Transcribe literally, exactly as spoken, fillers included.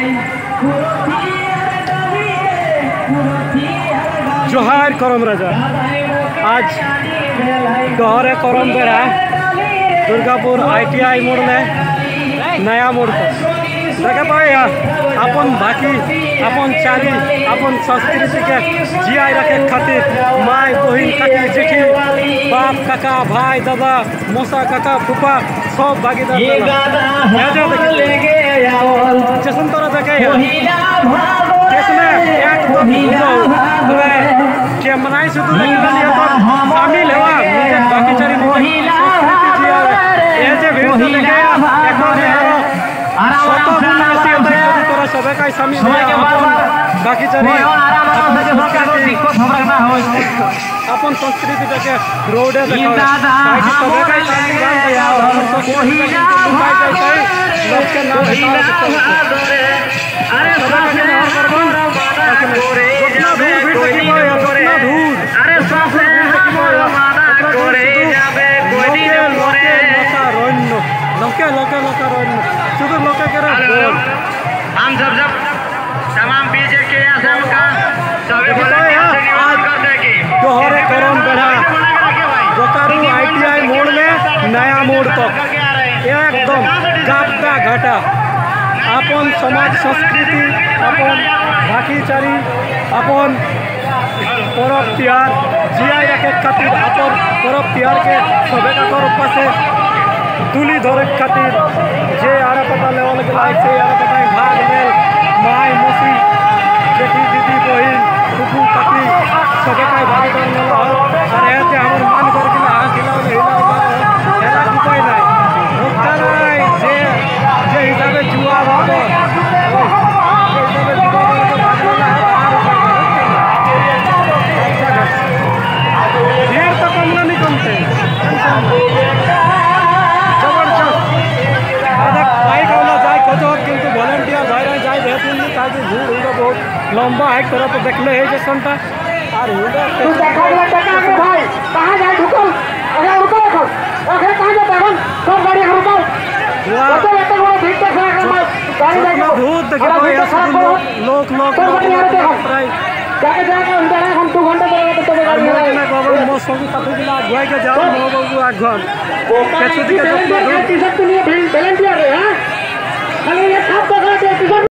जोहार करम राजा आज डहरे करम बेड़ा दुर्गापुर आईटीआई मोड़ में नया मोड़ पर देखे पाए अपन बाकी अपन चारी अपन संस्कृति के जियाई रखे खातिर माई बहन खातिर जेठी बाप काका भाई दादा मौसा काका फूफा सब भागीदार जैसन तरह देखे मनाई शुद्ध शामिल हुआ बाकी चारी सबे का शामिल बाकी चारी अपन संस्कृति देखे रोडे लोके लोके लोके शुद्ध लोके के हम सब सब तमाम बीजे के आश्रम का सभी दोहरे करम बेड़ा बोकारो आईटीआई मोड़ में नया मोड़ तक एकदम गाता घाटा अपन समाज संस्कृति अपन भाईचारी अपन पर्व त्योहार जिया रखे खातिर अपन पर्व त्योहार के सबे का पासे तुली धरे खातिर जे आरा पता लेवल के लायक से आरा पता भाग में माई मौसी जेठी दीदी बहन फूफू काकी सबे का भागीदार में और ऐसे हमर मान कर के हां खिलाओ हिलाओ एला उपाय नहीं होता नहीं जे जे हिसाबे जुआ भागो ढेर तो कम नहीं कमते किंतु वॉलंटियर जाए जाए बेहतरीन नहीं ताकि भीड़ होगा बहुत लंबा है तरफ तो देखले है जे संता और होगा तू देखा ले टका के भाई कहां जाए रुको अरे रुको रुको ओके कहां जा बैठो सब गाड़ी रुको रुको रुको वो भीड़ देख रहा है गाड़ी देखो बहुत देखे कोई लोग लोग प्राय जाके जाके अंदर है हम दो घंटे तक तो गाड़ी में मैं बाबू मौसम की तब के लाग गए के जाओ नो बाबू आठ घंटे कैसे के टी-शर्ट के लिए वॉलंटियर है हां अरे ये सब तो